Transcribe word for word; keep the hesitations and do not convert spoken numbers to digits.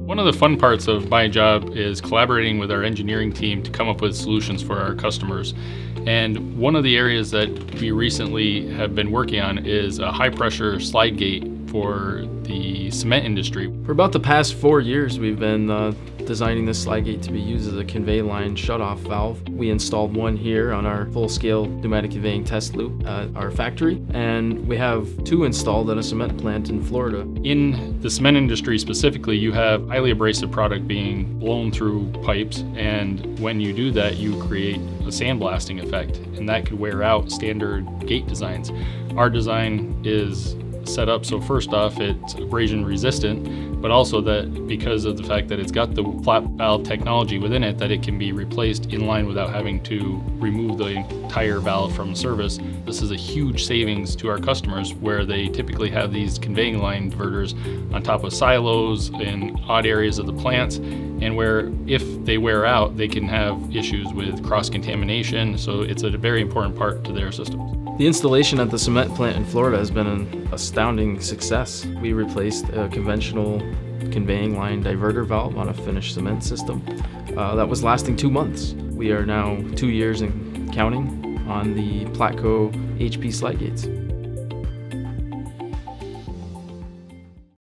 One of the fun parts of my job is collaborating with our engineering team to come up with solutions for our customers. And one of the areas that we recently have been working on is a high pressure slide gate for the cement industry. For about the past four years, we've been uh, designing this slide gate to be used as a convey line shutoff valve. We installed one here on our full-scale pneumatic conveying test loop at our factory, and we have two installed at a cement plant in Florida. In the cement industry specifically, you have highly abrasive product being blown through pipes, and when you do that, you create a sandblasting effect, and that could wear out standard gate designs. Our design is set up so first off it's abrasion resistant, but also that because of the fact that it's got the flap valve technology within it, that it can be replaced in line without having to remove the entire valve from service. This is a huge savings to our customers where they typically have these conveying line diverters on top of silos in odd areas of the plants, and where if they wear out they can have issues with cross-contamination, so it's a very important part to their systems. The installation at the cement plant in Florida has been an astounding success. We replaced a conventional conveying line diverter valve on a finished cement system uh, that was lasting two months. We are now two years and counting on the Plattco H P slide gates.